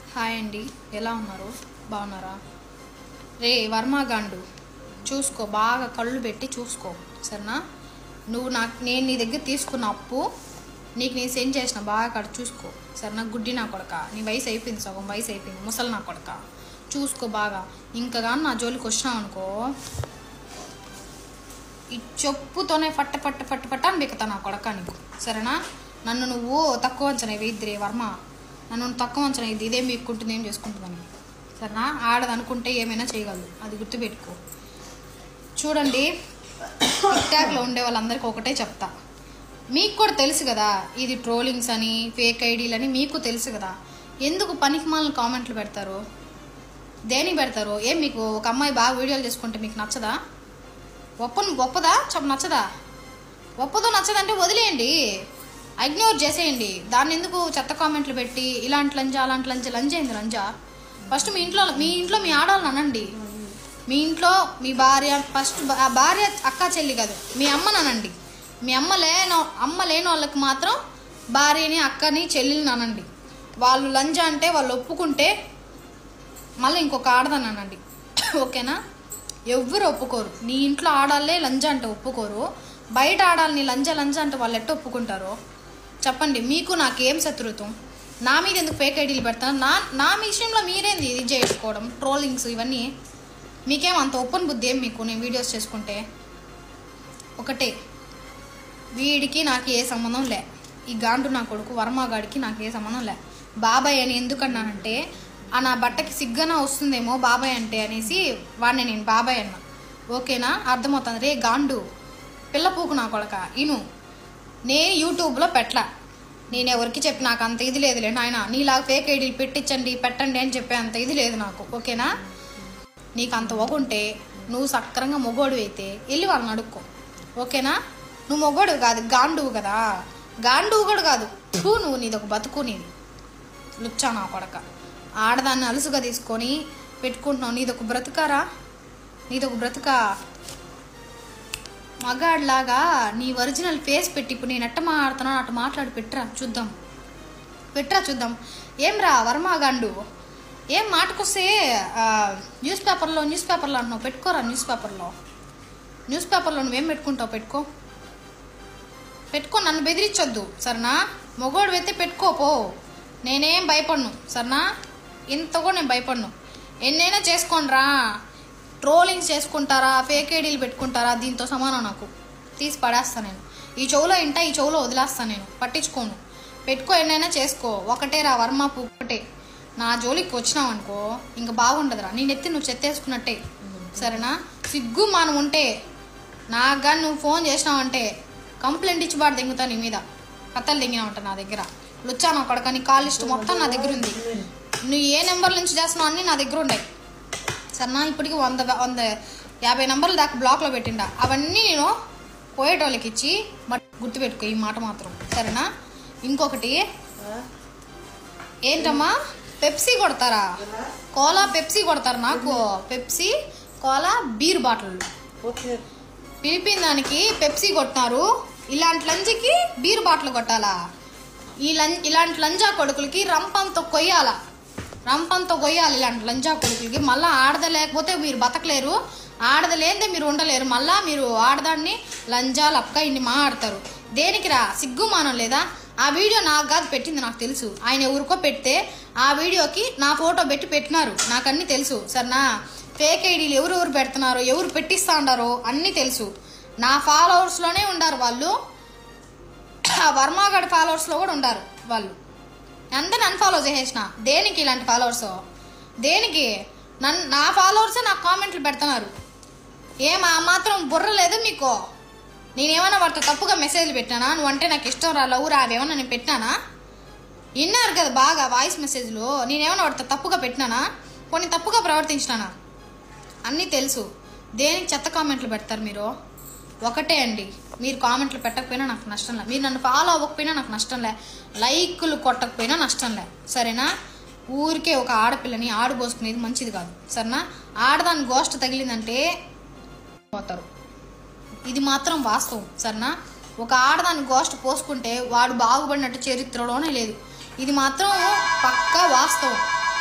Hi అండి, ఎలా ఉన్నారు? బాగున్నారా? రే వర్మగాండు, చూసుకో, బాగా కళ్ళు పెట్టి చూసుకో సరేనా? నేను నీ దగ్గర తీసుకున్న అప్పు నీకు నేను సెండ్ చేసిన, బాగా అక్కడ చూసుకో సరేనా? గుడ్డి నా కొడక, నీ వయసు అయిపోయింది, సగం వయసు అయిపోయింది, ముసలి నా కొడక, చూసుకో బాగా. ఇంకా కానీ నా జోలికి వచ్చినావు అనుకో, ఈ చెప్పుతోనే ఫట్ట ఫట్ట ఫట్ట ఫట్ట అని బిక్కుతా నా కొడక నీకు, సరేనా? నన్ను నువ్వు తక్కువ అంచనా వేయిద్దిరే వర్మ, నన్ను తక్కువ అంచనా ఇది, ఇదేం మీక్కుంటుంది, ఏం చేసుకుంటుందని, సరేనా? ఆడదనుకుంటే ఏమైనా చేయగలదు, అది గుర్తుపెట్టుకో. చూడండి, టిక్టాక్లో ఉండే వాళ్ళందరికీ ఒకటే చెప్తా, మీకు కూడా తెలుసు కదా ఇది ట్రోలింగ్స్ అని, ఫేక్ ఐడీలని మీకు తెలుసు కదా, ఎందుకు పనికిమాలిన కామెంట్లు పెడతారు? దేనికి పెడతారు? ఏం మీకు ఒక అమ్మాయి బాగా వీడియోలు చేసుకుంటే మీకు నచ్చదా? ఒప్పదా నచ్చదా? ఒప్పదో నచ్చదంటే వదిలేయండి, ఇగ్నోర్ చేసేయండి. దాన్ని ఎందుకు చెత్త కామెంట్లు పెట్టి ఇలాంటి లంజా అలాంటి లంజా? లంజైంది లంజా. ఫస్ట్ మీ ఇంట్లో మీ ఆడవాళ్ళని అనండి, మీ ఇంట్లో మీ భార్య, ఫస్ట్ భార్య అక్క చెల్లి కాదు, మీ అమ్మని అనండి. మీ అమ్మ లేని వాళ్ళకి మాత్రం భార్యని అక్కని చెల్లిని అనండి. వాళ్ళు లంజా అంటే వాళ్ళు ఒప్పుకుంటే మళ్ళీ ఇంకొక ఆడదని అనండి, ఓకేనా? ఎవ్వరు ఒప్పుకోరు. నీ ఇంట్లో ఆడాలే లంజా అంటే ఒప్పుకోరు, బయట ఆడాలని లంజా అంటే వాళ్ళు ఎట్ట ఒప్పుకుంటారో చెప్పండి. మీకు నాకేం శత్రుత్వం? నా మీద ఎందుకు ఫేక్ ఐడీలు పెడతాను? నా విషయంలో మీరేంది ఇది చేసుకోవడం, ట్రోలింగ్స్ ఇవన్నీ? మీకేం అంత ఓపెన్ బుద్ధి ఏం మీకు? నేను వీడియోస్ చేసుకుంటే ఒకటే, వీడికి నాకు ఏ సంబంధం లే, ఈ గాండు నా కొడుకు వర్మగాడికి నాకు ఏ సంబంధం లే. బాబాయ్ అని ఎందుకన్నానంటే, నా బట్టకి సిగ్గన వస్తుందేమో బాబాయ్ అంటే అనేసి వాడిని నేను బాబాయ్ అన్నా, ఓకేనా? అర్థమవుతుంది. రే గాండు పిల్ల పూకు నా కొడక ఇను, నేను యూట్యూబ్లో పెట్టలా, నేను ఎవరికి చెప్పి నాకు అంత ఇది లేదులే నాయన, నీలాగా ఫేక్ ఐడీలు పెట్టండి అని చెప్పే అంత ఇది లేదు నాకు, ఓకేనా? నీకు అంత ఒగుంటే నువ్వు సక్రంగా మొగోడు అయితే వెళ్ళి వాళ్ళని అడుక్కో, ఓకేనా? నువ్వు మొగోడు కాదు, గాండువు కదా, గాండువు కూడా కాదు నువ్వు, నీది ఒక బతుకు, నీది లుచ్చా నా కొడక. ఆడదాన్ని అలుసుగా తీసుకొని పెట్టుకుంటున్నావు, నీదొక బ్రతుకారా? నీదొక బ్రతుకా? మగాడిలాగా నీ ఒరిజినల్ ఫేస్ పెట్టి ఇప్పుడు నేను ఎట్ట మాట్లాడుతున్నాను అట్ట మాట్లాడి పెట్టరా చూద్దాం. ఏం రా వర్మగాండు, ఏం మాటకొస్తే న్యూస్ పేపర్లో అంటున్నావు, పెట్టుకోరా న్యూస్ పేపర్లో నువ్వేం పెట్టుకుంటావు? పెట్టుకో, నన్ను బెదిరించొద్దు సరేనా? మొగోడు అయితే పెట్టుకోపో, నేనేం భయపడను సరేనా? ఇంత కూడా నేను భయపడను. ఎన్నైనా చేసుకోండిరా, ట్రోలింగ్స్ చేసుకుంటారా, ఫేక్ ఐడీలు పెట్టుకుంటారా, దీంతో సమానం నాకు. తీసి పడేస్తాను నేను, ఈ చెవులో ఈ చెవులో వదిలేస్తాను నేను, పట్టించుకోను. పెట్టుకో, ఎన్నైనా చేసుకో, ఒకటే రా వర్మ ఒకటే. నా జోలికి వచ్చినావు అనుకో ఇంకా బాగుండదురా, నేను ఎత్తి నువ్వు చెత్తేసుకున్నట్టే సరేనా? సిగ్గు మానం ఉంటే నాకు కానీ నువ్వు ఫోన్ చేసినావంటే కంప్లైంట్ ఇచ్చి బాగా దింగుతా నీ మీద, కథలు దింగినావంట నా దగ్గర. లుచ్చా నా కొడక, నీ కాల్ లిస్ట్ మొత్తం నా దగ్గర ఉంది, నువ్వు ఏ నెంబర్ నుంచి చేస్తున్నావు అన్నీ నా దగ్గర ఉన్నాయి సరేనా? ఇప్పటికి 150 నెంబర్లు దాకా బ్లాక్లో పెట్టిండా, అవన్నీ నేను పోయేటోళ్ళకి ఇచ్చి గుర్తుపెట్టుకో ఈ మాట మాత్రం సరేనా? ఇంకొకటి ఏంటమ్మా, పెప్సీ కొడతారా? కోలా పెప్సీ కొడతారు నాకు, పెప్సీ కోలా బీర్ బాటిల్ పిలిపిన దానికి పెప్సీ కొట్టినారు, ఇలాంటి లంజకి బీర్ బాటిల్ కొట్టాలా? ఇలాంటి లంజా కొడుకులకి రంపంతో కొయ్యాలి ఇలాంటి లంజా కొడుకులకి. మళ్ళీ ఆడద లేకపోతే మీరు బతకలేరు, ఆడద లేదే మీరు ఉండలేరు. మళ్ళీ మీరు ఆడదాన్ని లంజా లక్క ఇన్ని మాట్లాడతారు, దేనికి రా? సిగ్గుమానం లేదా? ఆ వీడియో నాకు కాదు పెట్టింది, నాకు తెలుసు. ఆయన ఎవరికో పెడితే ఆ వీడియోకి నా ఫోటో పెట్టినారు, నాకు అన్నీ తెలుసు సరేనా? ఫేక్ ఐడీలు ఎవరెవరు పెడుతున్నారో, ఎవరు పెట్టిస్తా ఉండారో అన్నీ తెలుసు. నా ఫాలోవర్స్లోనే ఉండారు వాళ్ళు, వర్మగాడి ఫాలోవర్స్లో కూడా ఉండారు వాళ్ళు. అందరిని అన్ఫాలో చేసేసిన, దేనికి ఇలాంటి ఫాలోవర్స్? దేనికి? నా ఫాలోవర్సే నాకు కామెంట్లు పెడుతున్నారు. ఆ మాత్రం బుర్ర లేదు మీకు? నేనేమన్నా వాటితో తప్పుగా మెసేజ్లు పెట్టానా? నువ్వంటే నాకు ఇష్టం రా, లవ్ రా, అవేమన్నా నేను పెట్టినానా? విన్నారు కదా బాగా వాయిస్ మెసేజ్లు, నేనేమన్నా వాటితో తప్పుగా పెట్టినానా? కొన్ని తప్పుగా ప్రవర్తించినానా? అన్నీ తెలుసు. దేనికి చెత్త కామెంట్లు పెడతారు మీరు? ఒకటే అండి, మీరు కామెంట్లు పెట్టకపోయినా నాకు నష్టం లే, మీరు నన్ను ఫాలో అవ్వకపోయినా నాకు నష్టం లే, లైక్లు కొట్టకపోయినా నష్టం లే సరేనా? ఊరికే ఒక ఆడపిల్లని ఆడుపోసుకునేది మంచిది కాదు సరేనా? ఆడదాని గోష్ట తగిలిందంటే పోతారు, ఇది మాత్రం వాస్తవం సరేనా? ఒక ఆడదాని గోష్ట పోసుకుంటే వాడు బాగుపడినట్టు చరిత్రలోనే లేదు, ఇది మాత్రం పక్కా వాస్తవం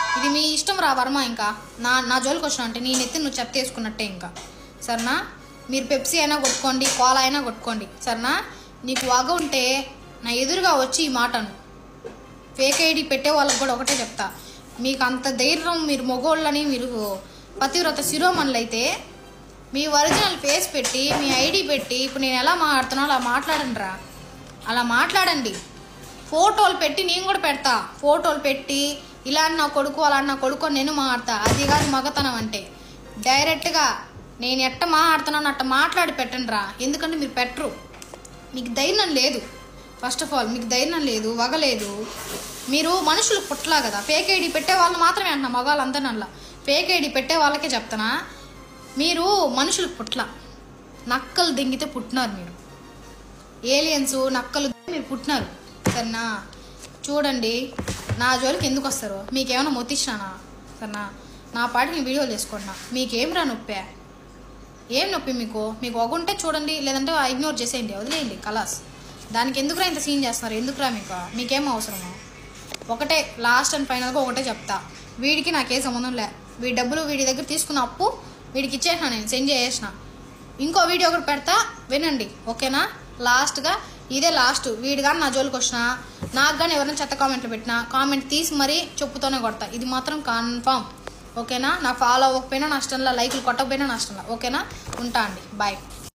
ఇది మీ ఇష్టం రా వర్మ. ఇంకా నా జోలికి వచ్చినా అంటే నేను ఎత్తి నువ్వు చెత్త వేసుకున్నట్టే ఇంకా. సరేనా? మీరు పెప్సీ అయినా కొట్టుకోండి, కోలా అయినా కొట్టుకోండి. సరేనా? నీకు వగ ఉంటే నా ఎదురుగా వచ్చి ఈ మాటను. ఫేక్ ఐడి పెట్టే వాళ్ళకి కూడా ఒకటే చెప్తా, మీకు అంత ధైర్యం, మీరు మగోళ్ళని, మీరు పతివ్రత శిరోమణులు అయితే మీ ఒరిజినల్ ఫేస్ పెట్టి, మీ ఐడి పెట్టి, ఇప్పుడు నేను ఎలా మాట్లాడుతున్నా అలా మాట్లాడండి రా. అలా మాట్లాడండి. ఫోటోలు పెట్టి నేను కూడా పెడతా. ఫోటోలు పెట్టి ఇలా నా కొడుకు అలా నా కొడుకు నేను మాట్లాడతా. అది కాదు మగతనం అంటే. డైరెక్ట్గా నేను ఎట్ట మాట్లాడుతున్నాను అట్ట మాట్లాడి పెట్టండి రా. ఎందుకంటే మీరు పెట్టరు, మీకు ధైర్యం లేదు. ఫస్ట్ ఆఫ్ ఆల్ మీకు ధైర్యం లేదు, వగలేదు. మీరు మనుషులకు పుట్టలా కదా. ఫేక్ ఐడి పెట్టే వాళ్ళు మాత్రమే అంటున్నా, మగవాళ్ళంతా నల్ల. ఫేక్ ఐడి పెట్టే వాళ్ళకే చెప్తానా, మీరు మనుషులకు పుట్టలా, నక్కలు దింగితే పుట్టినారు మీరు. ఏలియన్స్ నక్కలు మీరు పుట్టినారు. సరేనా? చూడండి, నా జోలికి ఎందుకు వస్తారు? మీకేమైనా మొత్తిచ్చినానా? సరేనా? నా పాటికి నేను వీడియోలు చేసుకుంటున్నా. మీకేం రా నొప్పే? ఏం నొప్పి మీకు? మీకు ఒగుంటే చూడండి, లేదంటే ఇగ్నోర్ చేసేయండి, వదిలేయండి కలాస్. దానికి ఎందుకురా ఇంత సీన్ చేస్తున్నారు? ఎందుకురా మీకేం అవసరమో? ఒకటే లాస్ట్ అండ్ ఫైనల్గా ఒకటే చెప్తా, వీడికి నాకే సంబంధం లే. వీడి డబ్బులు వీడి దగ్గర తీసుకున్న అప్పు వీడికి ఇచ్చేసిన, నేను సెండ్ చేసేసిన. ఇంకో వీడియో ఒకటి పెడతా, వినండి ఓకేనా? లాస్ట్గా ఇదే లాస్ట్. వీడు కానీ నా జోలికి వచ్చినా, నాకు కానీ ఎవరైనా చెత్త కామెంట్లు పెట్టినా, కామెంట్ తీసి మరీ చెప్పుతోనే కొడతా. ఇది మాత్రం కన్ఫామ్ ఓకేనా? నా ఫాలో అవ్వకపోయినా నష్టంలా, లైకులు కొట్టకపోయినా నష్టంలా. ఓకేనా? ఉంటా అండి, బాయ్.